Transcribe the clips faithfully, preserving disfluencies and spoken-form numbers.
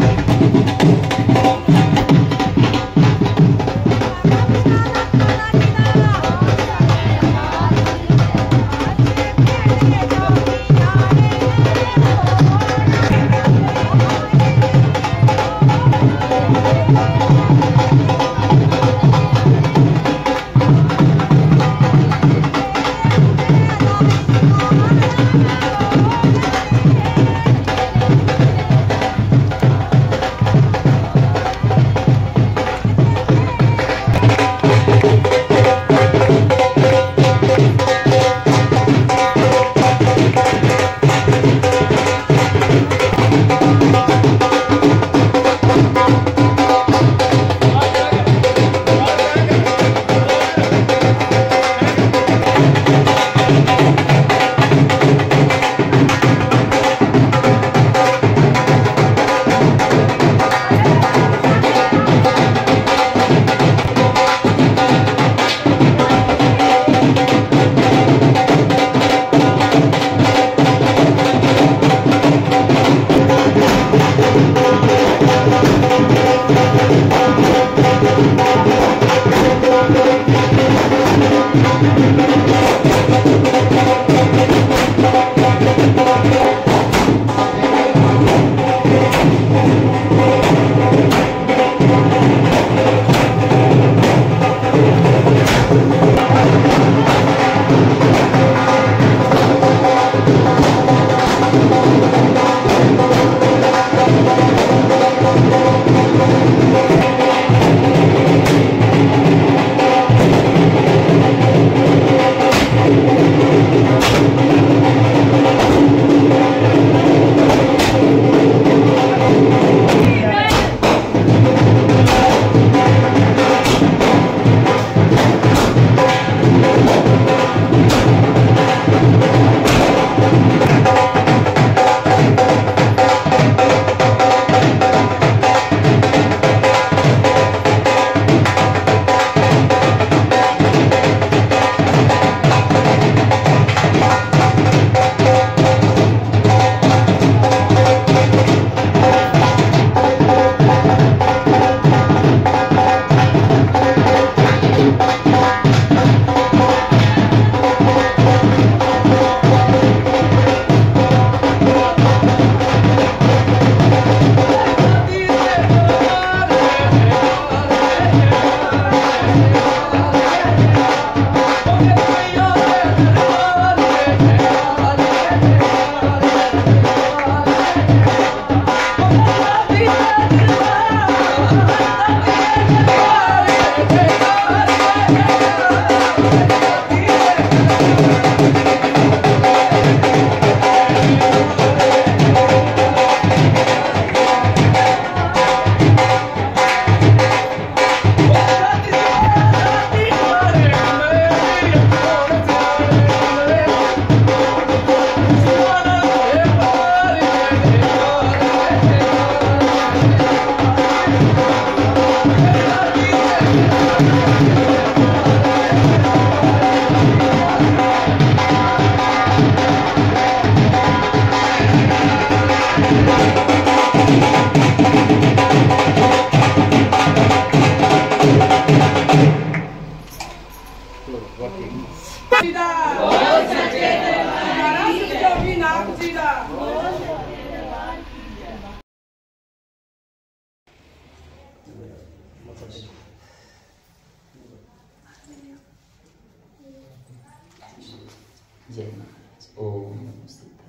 जय महाराज ओम नमो सीताय।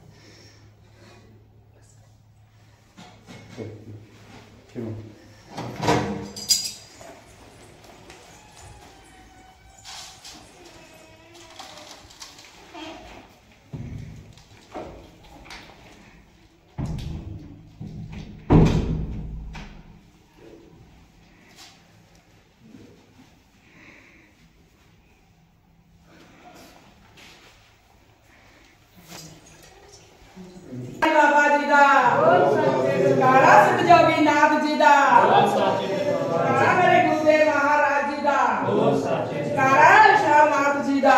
बाबा जी दा कारा सिद्ध जोगी नाथ जी दा कारा मेरे गुरुदेव महाराज जी दा कारा श्यामनाथ जी दा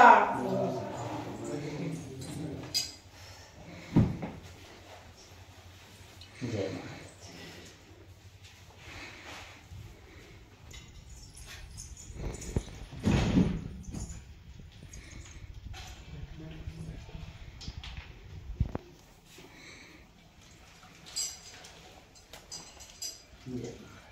जय महाराज। जय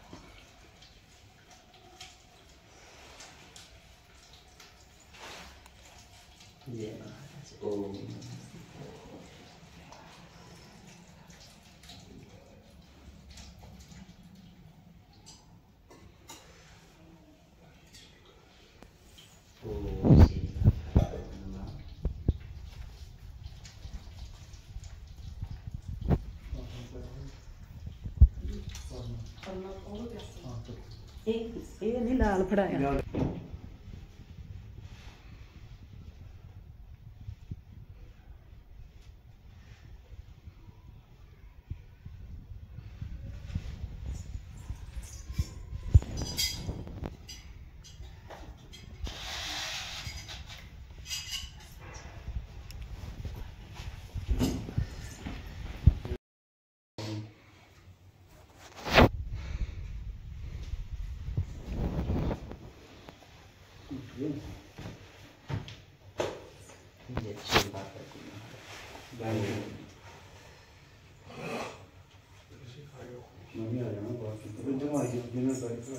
जय महाराज। ओम ओम श्री नमः। ਇਹ ਇਹ ਨਹੀਂ ਲਾਲ ਫੜਾਇਆ। जय श्री बाबा मम्मी आ जाना बात तो जमा ही बिना करे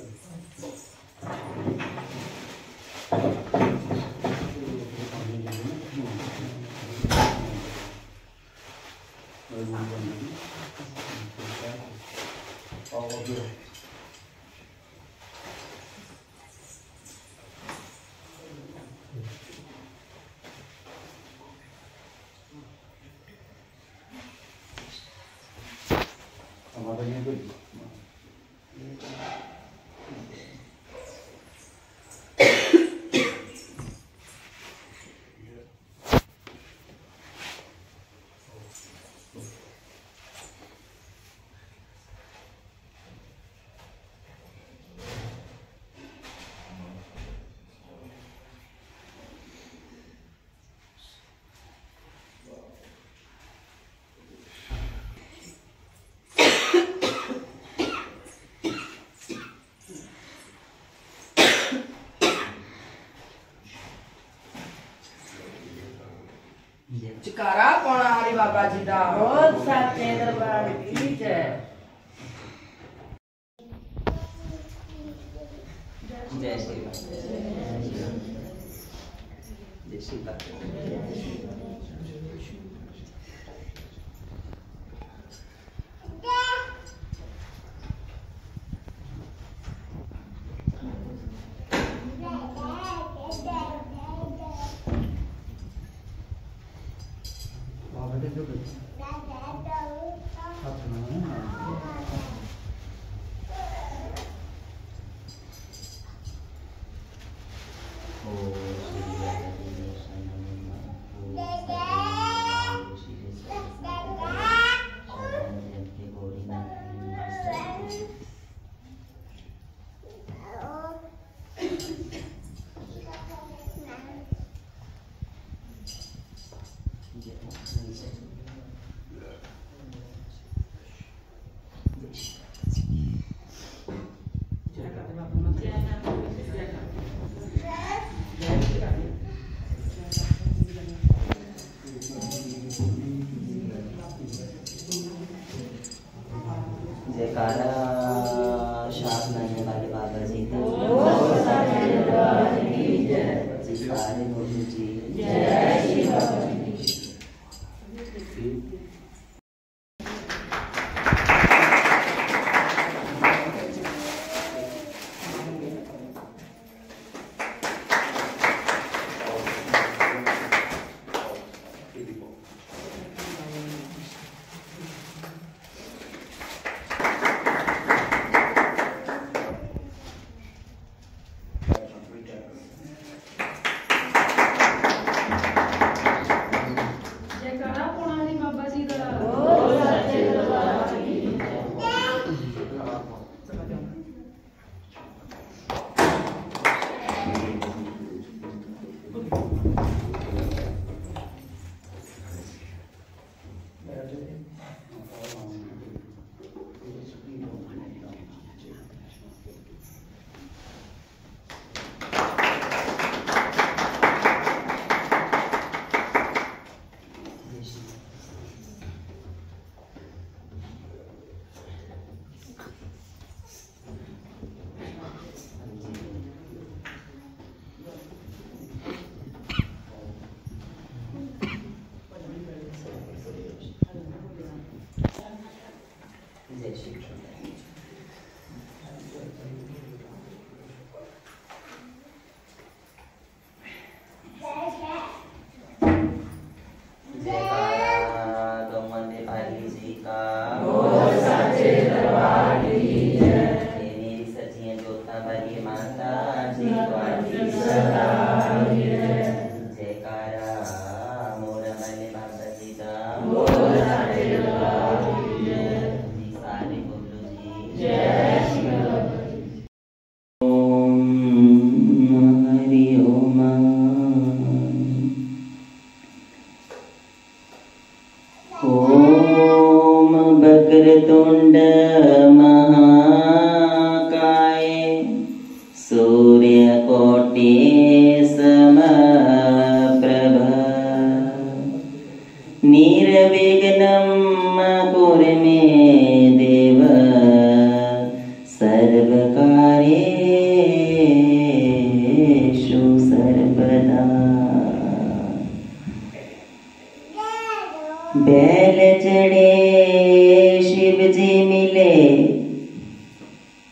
हमारा ये कोई जयकारा पौना हरि बाबा जी दा। बहुत साचे दरबार की जय। जय श्री बाबा जय श्री बाबा। जयकारा शाद लाने वाले बाबा जी का। जयकारे मोदी जी। जय श्री बाबा। Thank you.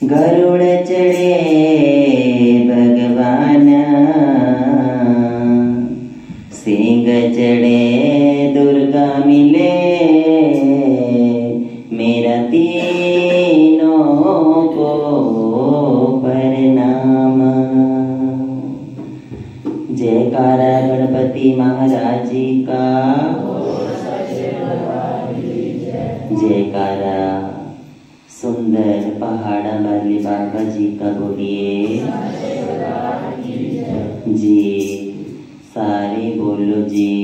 गरुड़ चढ़े भगवान, सिंह चढ़े दुर्गा मिले, मेरा तीनों को प्रणाम। जयकारा गणपति महाराज जी का, जयकारा सुंदर पहाड़ा वाले बाबा जी का बोलिए जी, सारे बोलो जी।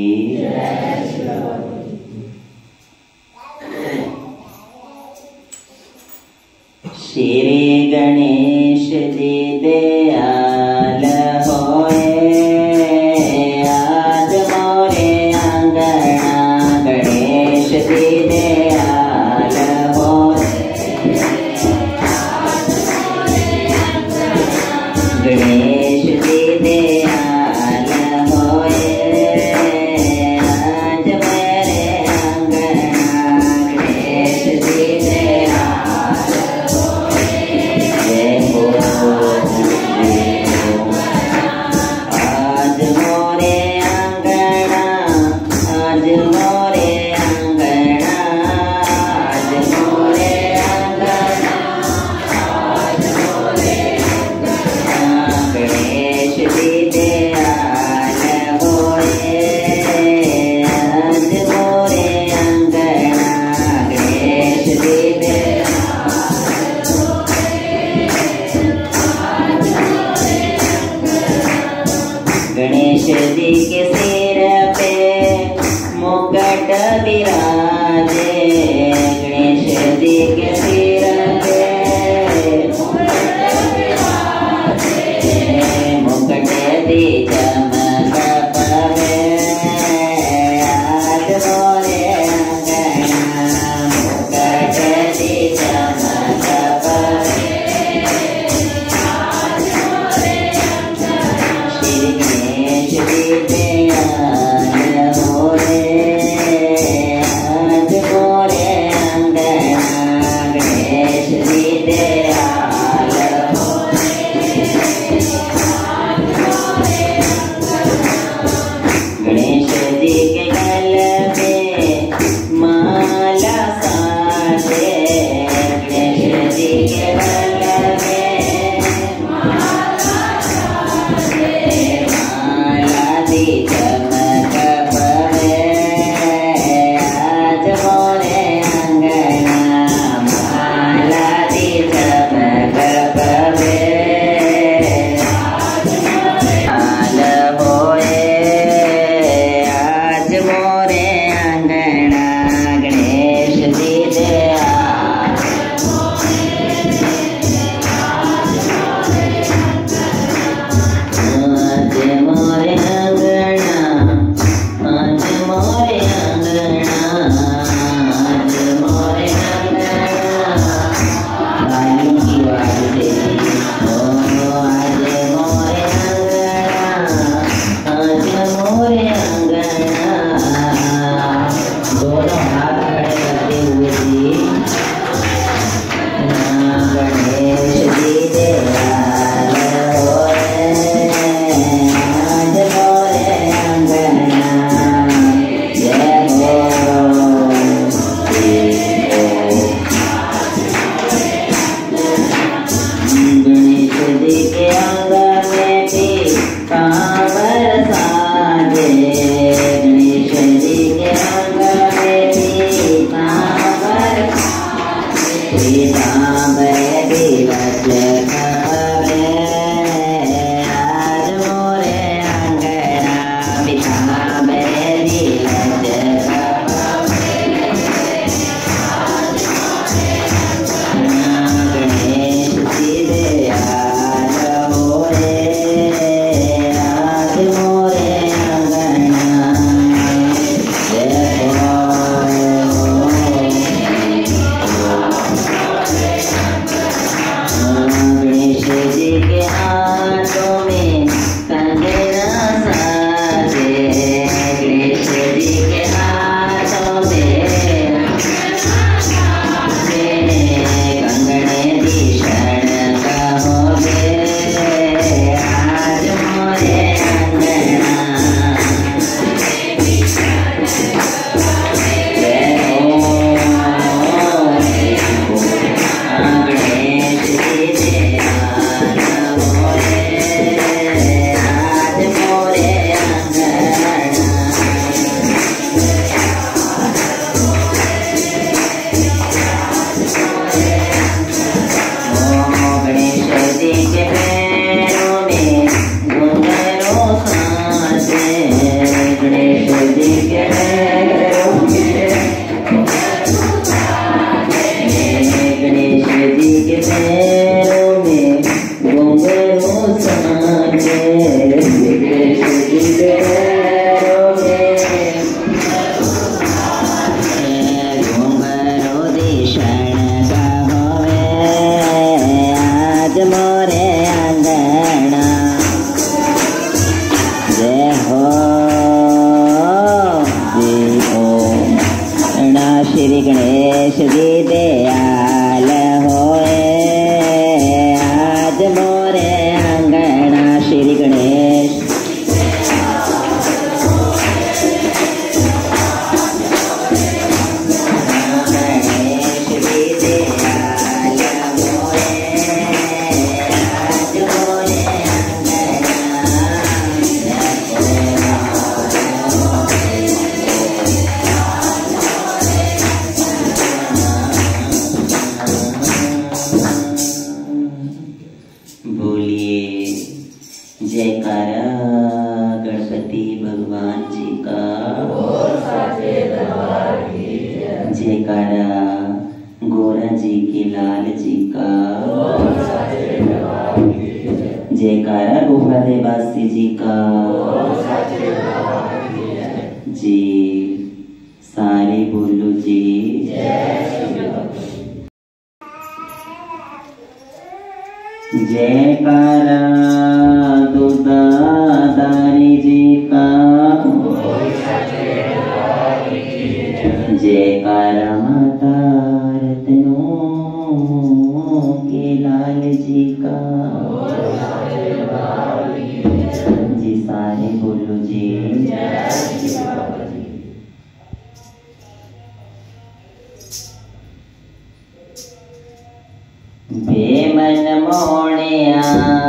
श्री गणेश जी दयाल होए, आज मोरे आंगना गणेश जी दयाल होए, गणेश जी दयाल होए, आज मेरे आंगना गणेश जी दयाल होए। जय हो जय हो, आज मोरे आंगना, आज मोरे आंगना, आज मोरे आंगना, आज मोरे गणेश जी दयाल होए, आज मोरे आंगना गणेश जी दयाल होए। गणेश जी के सिर पे मुकुट विराजे, गणेश जी के सिर पे मुकुट दी चमक पवे, आज मोरे आंगना मुकुट दी चमक पवे, श्री गणेश जी दयाल होए, आज मोरे आंगना गणेश जी दयाल होए। गणेश जी के गले में माला साजे, गणेश जी के गले में माला दी चमक पवे, आज मोरे आंगना माला दी चमक पवे, दयाल होए, आज मोरे आंगना गणेश जी दयाल होए। आज मोरे आंगना, आज मोरे आंगना, आज मोरे आंगना, बाली की बात तेरी हो, आज मोरे आंगना, आज मोरे आंगना। दोनों हाथ खड़े करते हुए जी, गणेश जी दयाल होए, आज मोरे आंगना। जय हो जय हो। गणेश जी के जयकारा गुफादेवासी जी का। जी सारे बोलो जी। जयकारा दुदाधारी जी का। जयकारा माता रत्नों के लाल जी का। जी सारे बोलो जी। बेमन मोणिया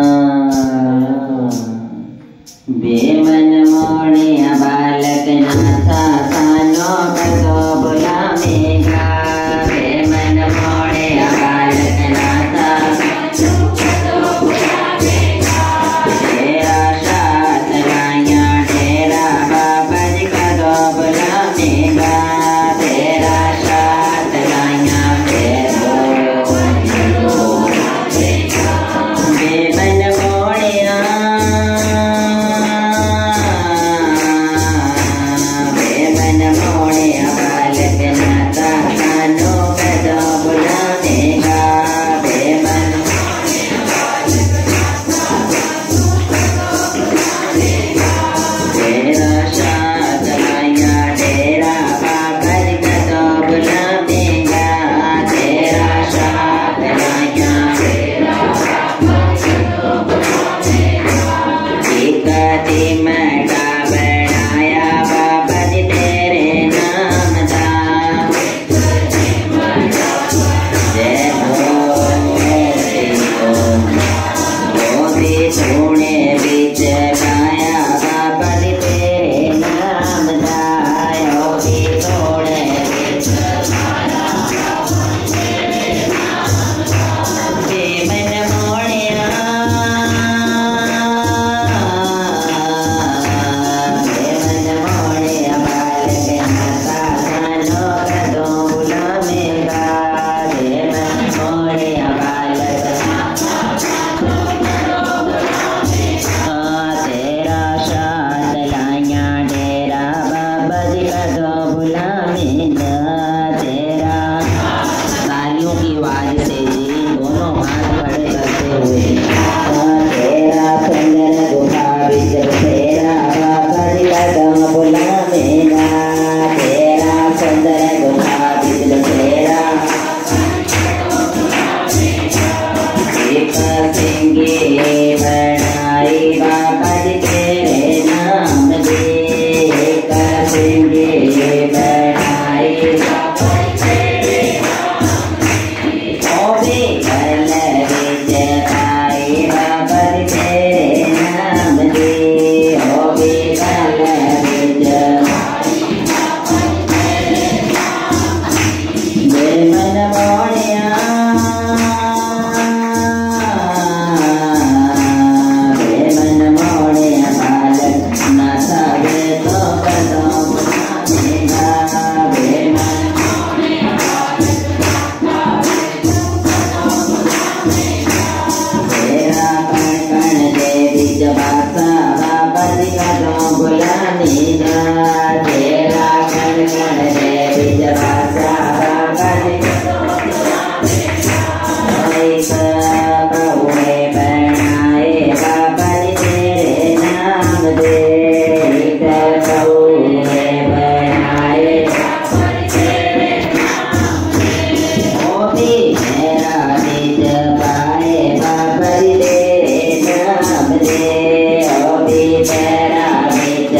बेमन मोणिया बालक नाथा सानो कदो बुलावेगा। बेमन मोणिया बालक नाथा सानो कदो बुलावेगा। तेरा साथ लाया तेरा बाबा जी कदो बुलावेगा। तेरा साथ लाया तेरा बेमन मोणिया बेमन मोणिया बालक नाथा सानो कदो बुलावेगा। बेमन तेरा साथ लाया तेरा बाबा जी कदो बुलावेगा। तेरा साथ लाया टिकती मैडा बनाया बाबा जी तेरे नाम दा। जय हो भी सोने बीच गाया बाबा जी तेरे नाम दा। ओ भी सोने बीच बेमन मोणिया बेमन मोणिया बालक नाथा सानो कदो बुलावेगा। बेमन मोणिया बालक नाथा सानो कदो बुलावेगा। तेरा साथ लाया डेरा बाबा जी कदो बुलावेगा। तेरा तालियों की आवाज से जी दोनों हाथ खड़े करते हुए तेरा सुंदर गुफा बिच तेरा बाबा जी कदो बुलावेगा। तेरा सुंदर गुफा बिच तेरा एक सिंगी बनाई बाबा जी तेरे नाम दे। एक सिंगी बनाई बाबा जी तेरे ओ भी कल बिच पाई बाबा जी तेरे नाम दे। ओ भी कल बिच बेमन मोणिया बेमन मोणिया बालक नाथा तो कदो बुलावेगा। बेमन तेरा कण कण दे बीच बासा बाबा जी कदो बुलावेगा। तेरा कण कण दे बीच बासा बाबा जी कदो बुलावेगा। एक बहुए बनाए बाबा जी तेरे नाम दे। एक बहुए बनाए बाबा जी तेरे नाम दे। ओ भी मेरा बीच पाए बाबा जी तेरे नाम दे। ओ भी मेरा बीच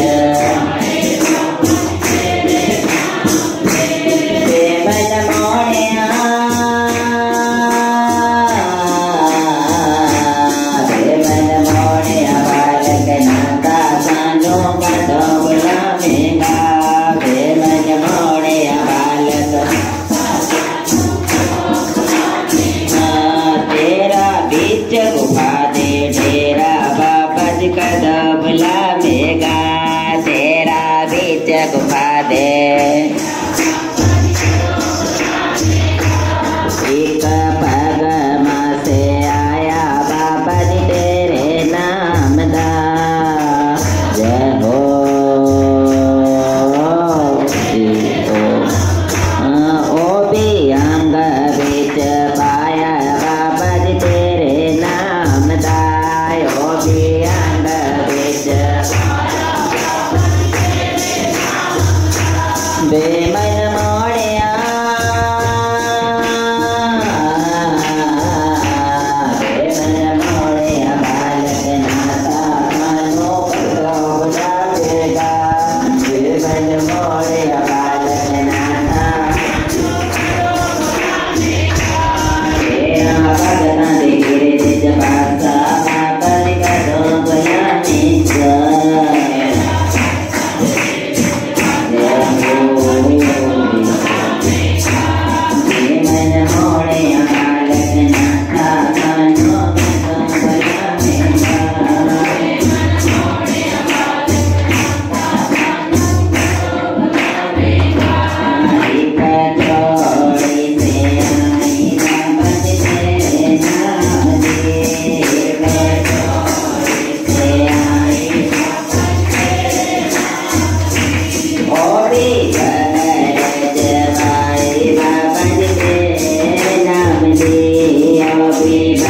बेमन मोणिया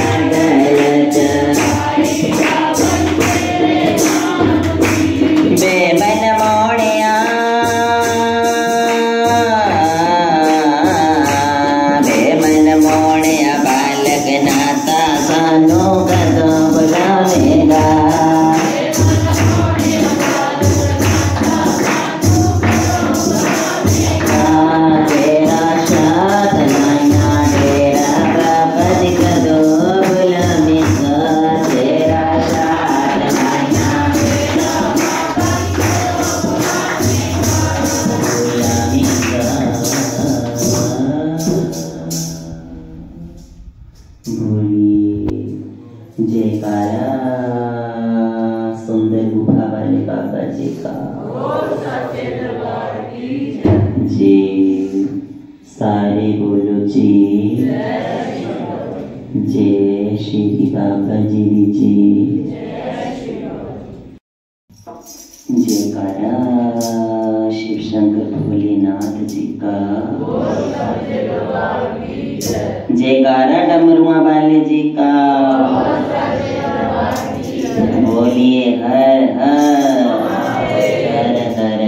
बेमन मोड़िया बेमन मोड़िया बालक नाता सानो कदों बुलावेगा तेरा साधना तेरा बाबा जी कदों बुलावेगा तेरा जयकारा सुंदर गुफा वाले बाबा जी का जी सारे बोलो जी जय श्री बाबा जी जी जयकारा शिव शंकर भोलेनाथ जी का जयकारा डमरुआ वाले जी का बोलिए हर हर हर हर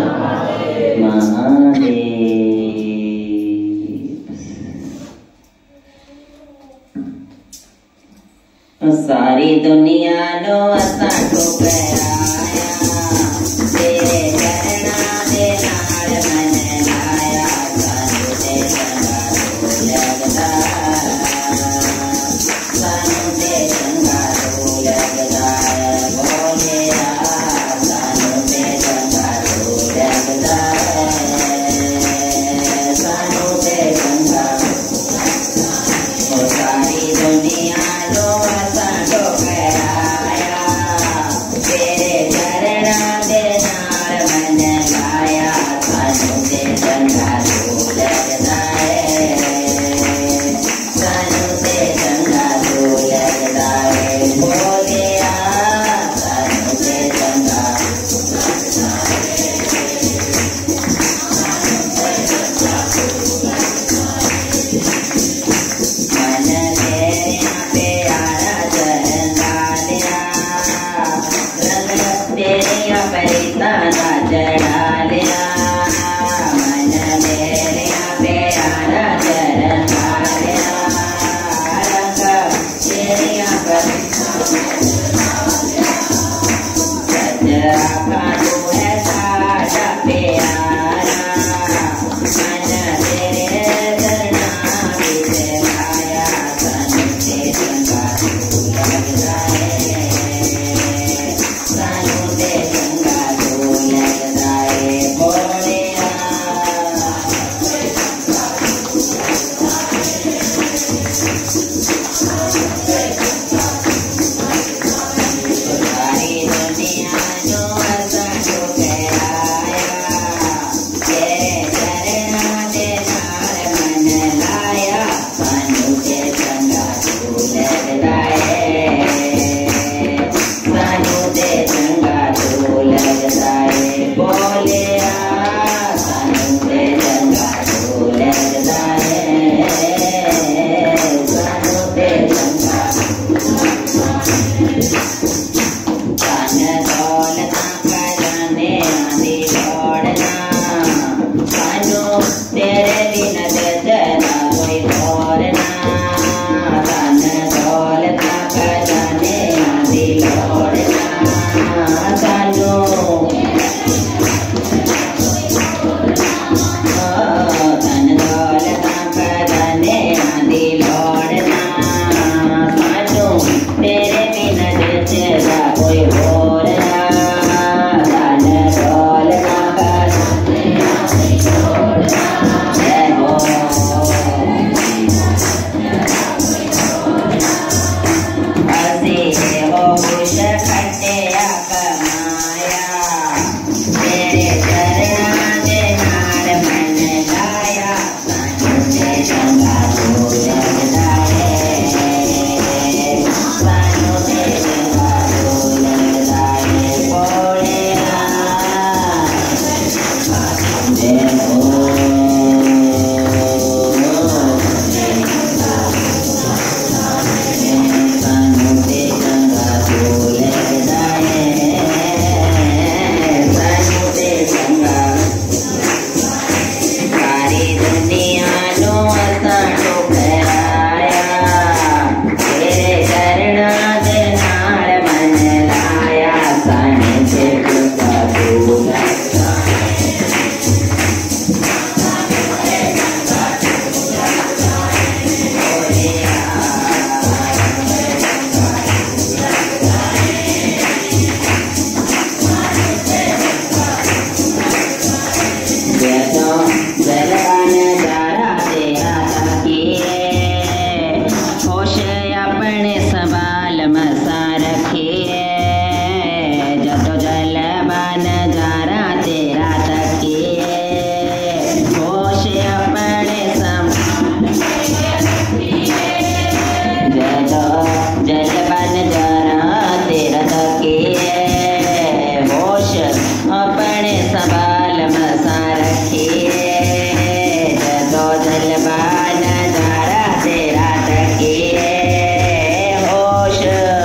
महादेव सारी दुनिया नो असा ठोकराया तेरे चरणा दे नाल मन लाया सानू दे चंगा तो लगदा सानू दे चंगा तो लगदा बोले सानू दे चंगा तो लगदा सानू दे चंगा ओ सारी दुनिया लो असा ठोकराया तेरे जल बन जाना तेरा तकिए होश अपने संभाल मसा रखिए जदो जल बन जाना तेरा तकिए होश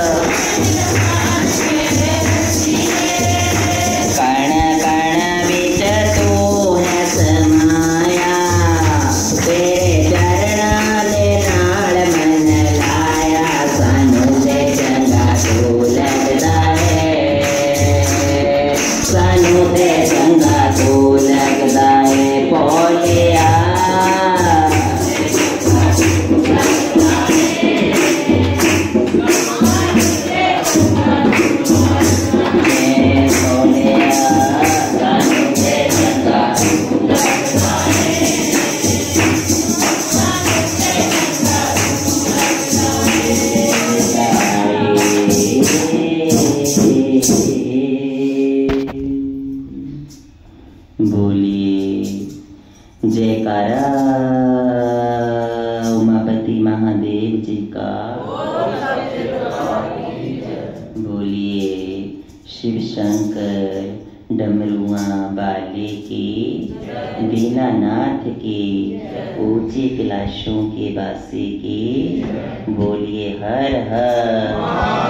कण कण बिच तू है समाया तेरे चरणा दे नाल मन लाया सानू ते चंगा तू लगदा है सानू ते चंगा तू लगदा है बोलिया बोलिए जयकारा उमापति महादेव जी का बोलिए शिव शंकर डमरुआ बाले की दीनानाथ की ऊंची कैलाशों के वासी की बोलिए हर हर